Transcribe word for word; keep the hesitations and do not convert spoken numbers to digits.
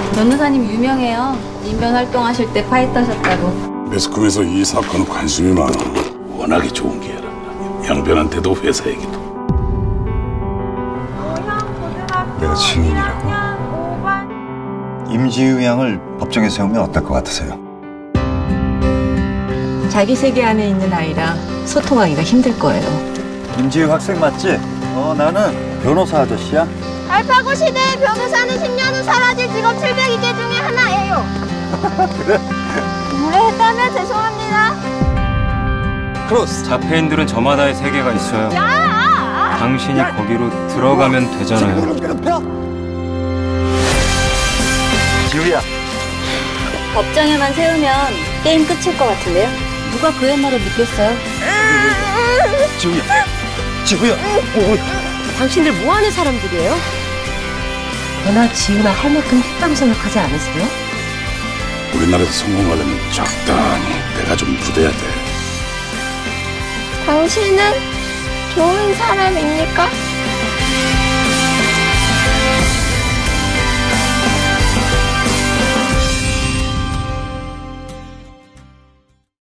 변호사님 유명해요. 인변 활동하실 때 파이터셨다고. 매스컴에서 이 사건은 관심이 많아. 워낙에 좋은 기회라. 양변한테도 회사 얘기도. 내가 증인이라고? 임지우 양을 법정에 세우면 어떨 것 같으세요? 자기 세계 안에 있는 아이랑 소통하기가 힘들 거예요. 임지우 학생 맞지? 어, 나는 변호사 아저씨야. 알파고 시대의 변호사는 십 년 후 사라질 직업 칠백이 개 중에 하나예요. 그래? 무례했다면 죄송합니다. 크로스. 자폐인들은 저마다의 세계가 있어요. 야! 당신이 야! 거기로 들어가면 되잖아요. 지우야. 법정에만 세우면 게임 끝일 것 같은데요? 누가 그의 말을 믿겠어요? 지우야. 지우야. 당신들 뭐 하는 사람들이에요? 너나 지우나 할 만큼 했다고 생각하지 않으세요? 우리나라에서 성공하려면 적당히 내가 좀 무대야 돼. 당신은 좋은 사람입니까?